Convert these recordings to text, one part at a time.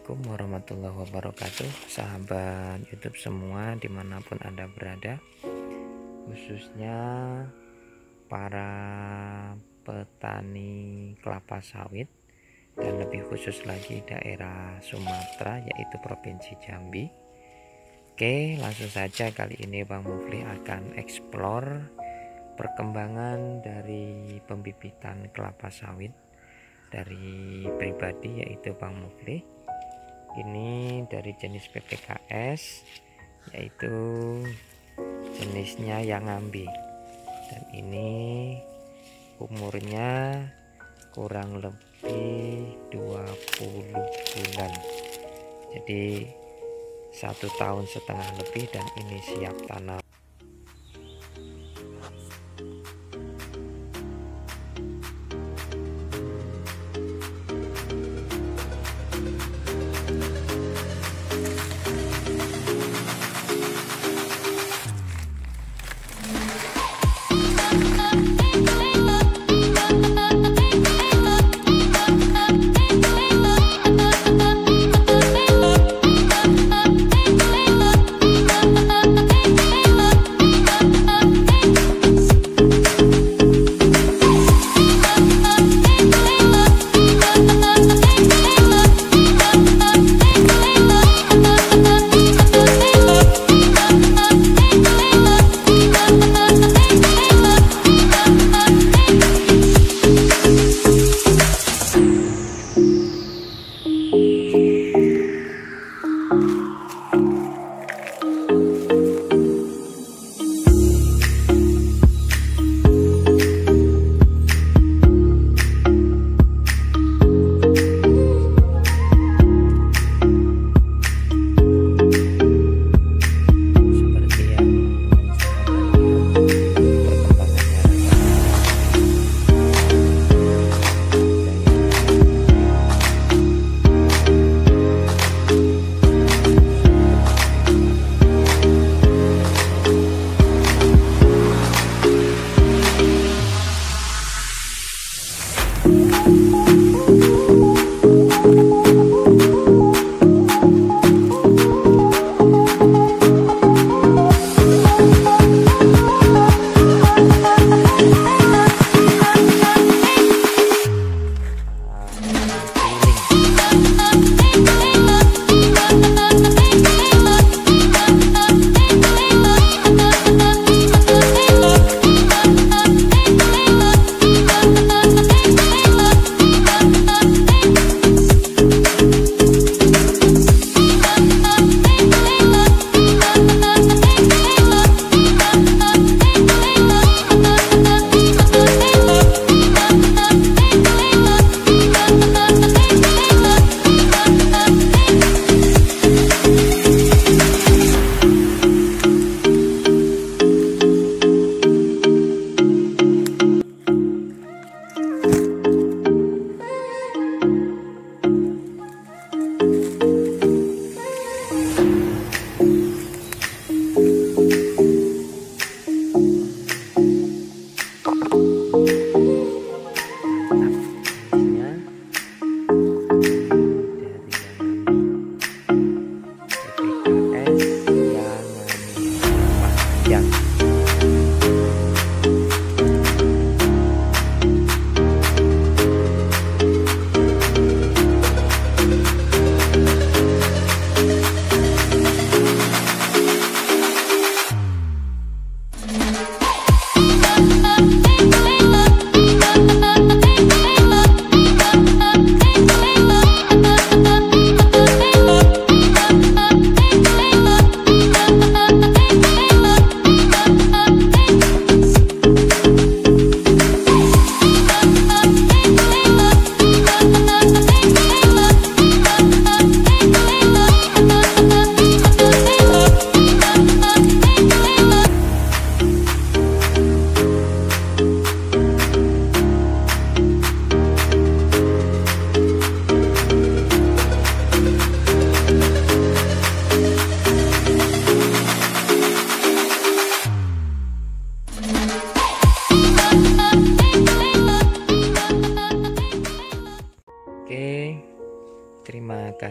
Assalamualaikum warahmatullahi wabarakatuh, sahabat YouTube semua dimanapun Anda berada, khususnya para petani kelapa sawit dan lebih khusus lagi daerah Sumatera, yaitu Provinsi Jambi. Oke, langsung saja kali ini Bang Mufli akan explore perkembangan dari pembibitan kelapa sawit dari pribadi, yaitu Bang Mufli. Ini dari jenis PPKS, yaitu jenisnya yang ngambi, dan ini umurnya kurang lebih 20 bulan, jadi 1,5 tahun lebih, dan ini siap tanam.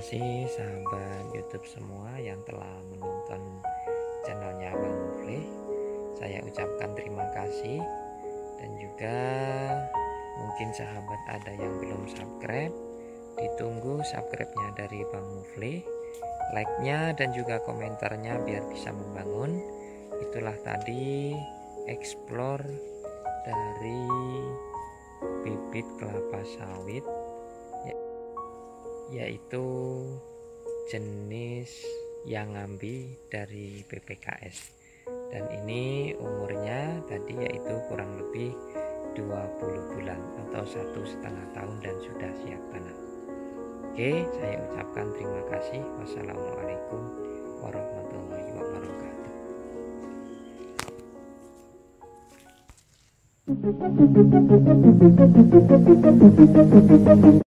kasih sahabat YouTube semua yang telah menonton channelnya Bang Muflih. Saya ucapkan terima kasih. Dan juga mungkin sahabat ada yang belum subscribe, ditunggu subscribe-nya dari Bang Muflih, like-nya dan juga komentarnya biar bisa membangun. Itulah tadi explore dari bibit kelapa sawit, yaitu jenis Yangambi dari BPKS. Dan ini umurnya tadi yaitu kurang lebih 20 bulan atau 1,5 tahun dan sudah siap tanam. Oke, saya ucapkan terima kasih. Wassalamualaikum warahmatullahi wabarakatuh.